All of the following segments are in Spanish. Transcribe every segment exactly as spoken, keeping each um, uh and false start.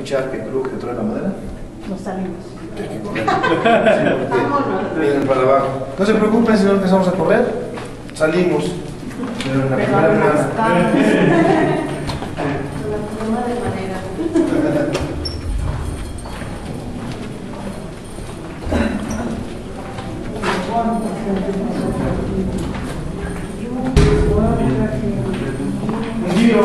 escuchar que cruje que trae la madera. Nos salimos. Hay que correr. Sí, vienen para abajo. No se preocupen si no empezamos a correr. Salimos. Pero en la primera plana. De manera. Un giro.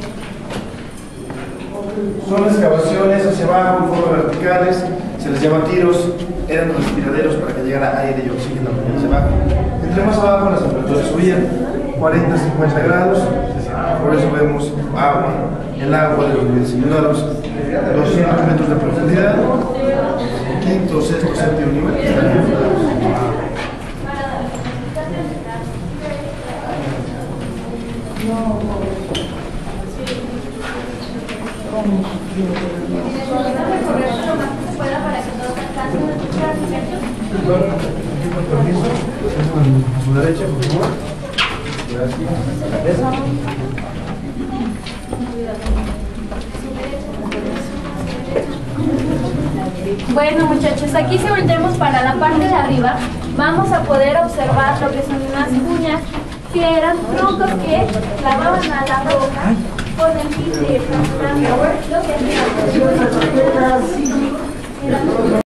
Son excavaciones hacia abajo, en forma verticales, se les llama tiros, eran respiraderos para que llegara aire y oxígeno hacia abajo. Entre más abajo las temperaturas subían, cuarenta a cincuenta grados, por eso vemos agua, el agua de los niveles a los doscientos metros de profundidad, quinto, sexto, séptimo nivel. A su derecha, por favor. Gracias. Bueno, muchachos, aquí si volteamos para la parte de arriba, vamos a poder observar lo que son unas cuñas, que eran troncos que clavaban a la roca con el fin de fracturando lo que hacían.